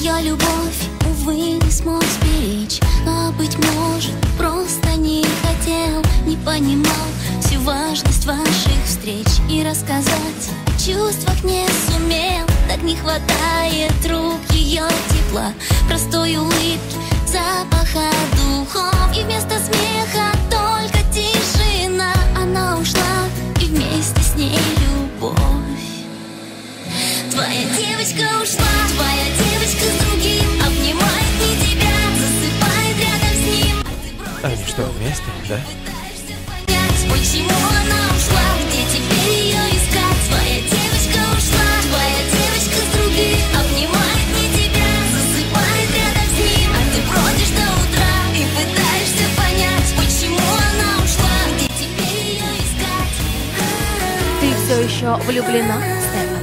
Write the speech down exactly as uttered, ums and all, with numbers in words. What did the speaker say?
Ее любовь, увы, не смог сберечь. Но, быть может, просто не хотел, не понимал всю важность ваших встреч. И рассказать о чувствах не сумел. Так не хватает рук ее тепла, простой улыбки, запаха духов. И вместо смеха только тишина. Она ушла, и вместе с ней любовь. Твоя девочка ушла, твоя девочка с другим обнимает не тебя, засыпает рядом с ним. Они что, вместе, да? Пытаешься понять, почему она ушла, где теперь ее искать. Твоя девочка ушла, твоя девочка с другим обнимает не тебя, засыпает рядом с ним. А ты бродишь до утра и пытаешься понять, почему она ушла, где теперь ее искать. Ты все еще влюблена, Стеф?